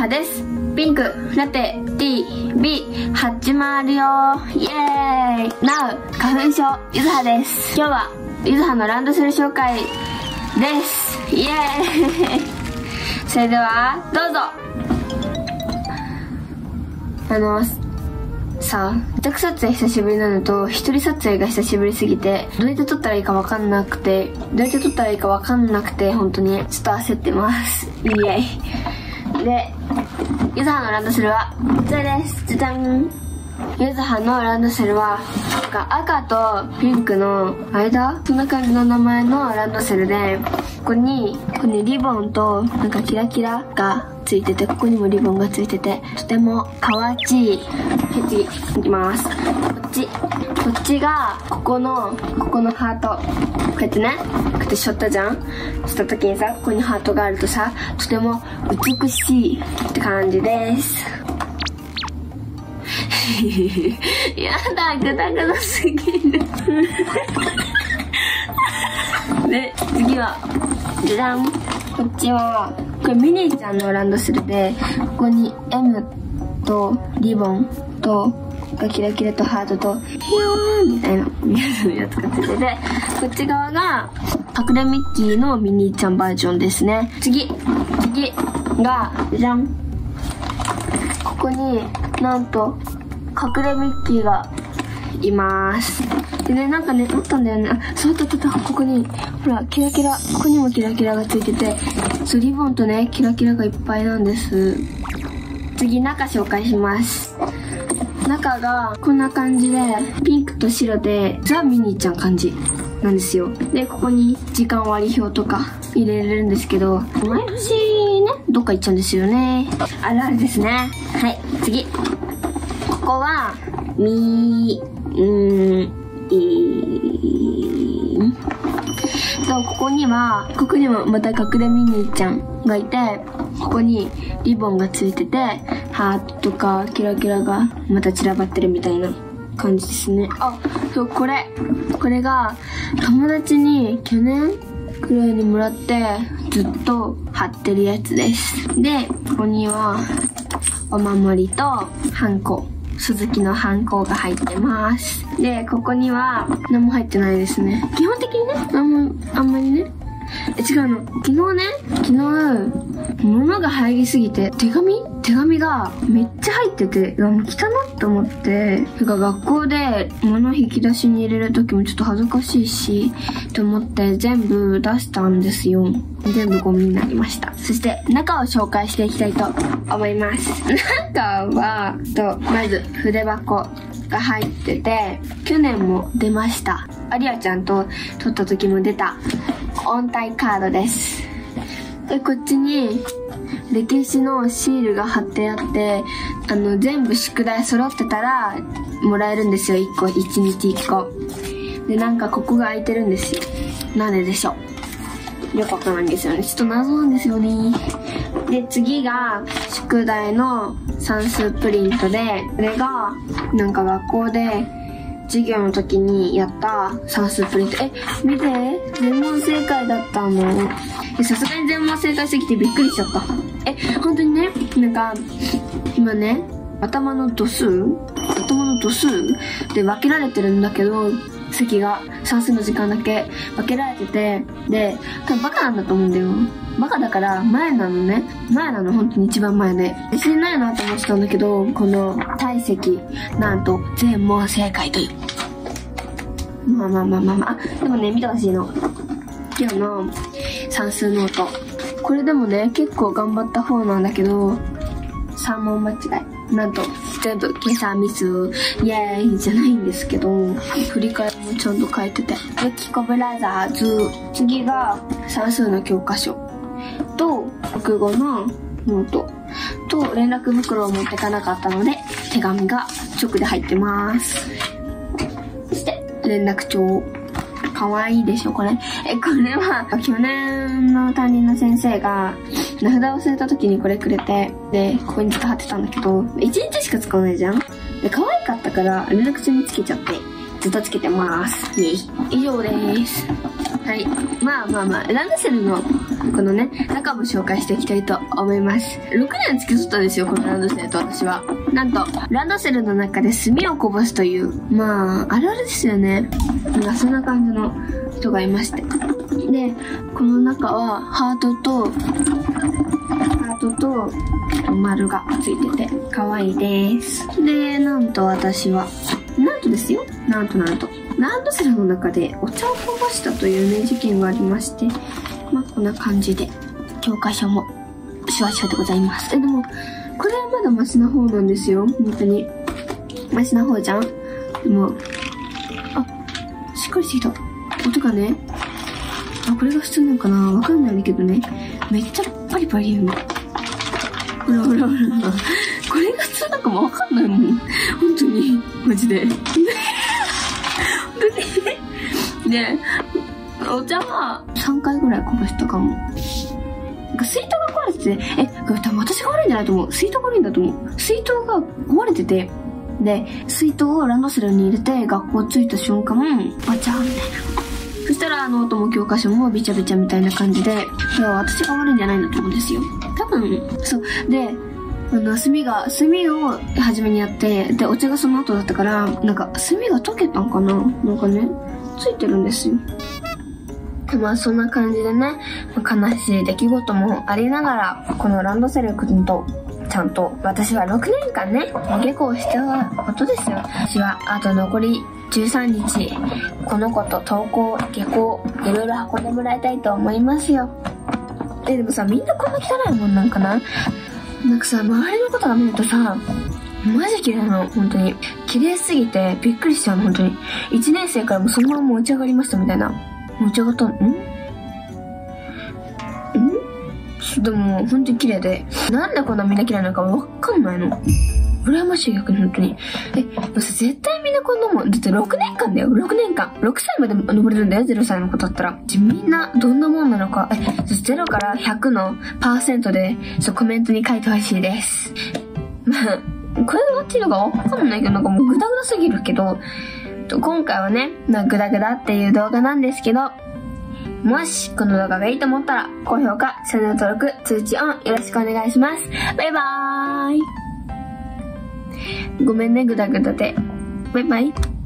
はです。ピンク、ラテ、T、B、始まるよイエーイ !Now、花粉症、ゆずはです。今日は、ゆずはのランドセル紹介です。イエーイそれでは、どうぞ自宅撮影久しぶりなのと、一人撮影が久しぶりすぎて、どうやって撮ったらいいかわかんなくて、本当に、ちょっと焦ってます。イエーイで、ゆずはのランドセルは、こちらです。じゃじゃん。ゆずはのランドセルは、なんか赤とピンクの間そんな感じの名前のランドセルで、ここにリボンと、なんかキラキラがついてて、ここにもリボンがついてて、とてもかわちい。次、いきます。こっちが、ここのハート。こうやってね、こうやってしょったじゃんした時にさ、ここにハートがあるとさ、とても美しいって感じです。やだ、グダグダすぎる。で、次は、じゃじゃん。こっちは、これミニーちゃんのランドセルで、ここに M とリボンと、キラキラとハートと、ヒューンみたいなやつがついてて、こっち側が、隠れミッキーのミニーちゃんバージョンですね。次が、じゃん。ここになんと、隠れミッキーがいます。でね、なんかね、撮ったんだよね。そう、撮った。ここに、ほら、キラキラ、ここにもキラキラがついてて、そう、リボンとね、キラキラがいっぱいなんです。次、中紹介します。中が、こんな感じで、ピンクと白で、ザ・ミニーちゃん感じなんですよ。で、ここに時間割表とか入れれるんですけど、毎年ね、どっか行っちゃうんですよね。あるあるですね。はい、次。ここは、ここにもまた隠れミニーちゃんがいて、ここにリボンがついてて、ハートとかキラキラがまた散らばってるみたいな感じですね。あ、そう、これが友達に去年くらいにもらってずっと貼ってるやつです。で、ここにはお守りとハンコ。鈴木のハンコが入ってます。で、ここには何も入ってないですね。基本的にね、あんまりね。違うの。昨日、物が入りすぎて、手紙がめっちゃ入ってて、もう汚って思って、学校で物引き出しに入れる時もちょっと恥ずかしいし、と思って全部出したんですよ。全部ゴミになりました。そして中を紹介していきたいと思います。中は、まず筆箱が入ってて、去年も出ました。アリアちゃんと撮った時も出た音体カードです。で、こっちに歴史のシールが貼ってあって、全部宿題揃ってたらもらえるんですよ。1日1個。で、なんかここが空いてるんですよ。なんででしょう。よくわからないんですよね。ちょっと謎なんですよね。で、次が宿題の算数プリントで、これがなんか学校で授業の時にやった算数プリント。見て、全問正解だったの。さすがに全問正解すぎてびっくりしちゃった。本当にね、なんか今ね、頭の度数で分けられてるんだけど、席が算数の時間だけ分けられてて、で、多分バカなんだと思うんだよ。バカだから前なの本当に一番前で自信ないなと思ってたんだけど、この体積なんと全問正解という。でもね、見てほしいの。今日の算数ノート、これでもね結構頑張った方なんだけど、3問間違い、なんと全部計算ミスイエーイじゃないんですけど、振り返りもちゃんと書いてて、ユキコブラザーズ。次が算数の教科書と国語のノートと連絡袋を持ってかなかったので手紙が直で入ってます。そして連絡帳、かわいいでしょこれ。これは去年の担任の先生が名札を忘れた時にこれくれて、でここにずっと貼ってたんだけど、1日しか使わないじゃん。で可愛かったから連絡帳につけちゃってずっとつけてます。以上です。はい。ランドセルのこのね、中も紹介していきたいと思います。6年付き添ったんですよ、このランドセルと私は。なんと、ランドセルの中で炭をこぼすという、まあ、あるあるですよね。なんかそんな感じの人がいまして。で、この中はハートと丸がついてて可愛いです。で、なんと私は、なんとですよ、なんとランドセルの中でお茶をこぼしたというね、事件がありまして、まあこんな感じで教科書もシュワシュワでございます。でもこれはまだマシな方なんですよ、本当にマシな方じゃん。でもしっかりしてきた音がね、これが普通なのかな、わかんないんだけどね、めっちゃパリパリ言うの。ほらこれが普通なんかもわかんないもん、本当にマジでで、お茶は3回ぐらいこぼしたかも。なんか水筒が壊れてて、これ多分私が悪いんじゃないと思う。水筒が悪いんだと思う。水筒が壊れてて、で、水筒をランドセルに入れて学校着いた瞬間、バチャーみたいな。そしたらノートも教科書もビチャビチャみたいな感じで、私が悪いんじゃないんだと思うんですよ。多分、そう。で、炭を初めにやって、で、お茶がその後だったから、なんか、炭が溶けたんかな、なんかね、ついてるんですよ。まあ、そんな感じでね、悲しい出来事もありながら、このランドセル君と、ちゃんと、私は6年間ね、下校したことですよ。私は、あと残り13日、この子と登校、下校、いろいろ運んでもらいたいと思いますよ。でもさ、みんなこんな汚いもんなんかな？なんかさ、周りのことが見るとさ、マジ綺麗なの、本当に。綺麗すぎてびっくりしちゃうの、本当に。1年生からもうそのまま持ち上がりましたみたいな。持ち上がったの？でも、本当に綺麗で。なんでこんなみんな綺麗なのかわかんないの。羨ましい、逆に本当に。絶対みんなこんなもん。だって6年間だよ、6年間。6歳まで登れるんだよ、0歳の子だったら。みんなどんなもんなのか。0から100の%で、コメントに書いてほしいです。まあ、これが合ってるのかわかんないけど、なんかもうグダグダすぎるけど、今回はね、グダグダっていう動画なんですけど、もしこの動画がいいと思ったら、高評価、チャンネル登録、通知オンよろしくお願いします。バイバーイ。ごめんね、グダグダで。バイバイ。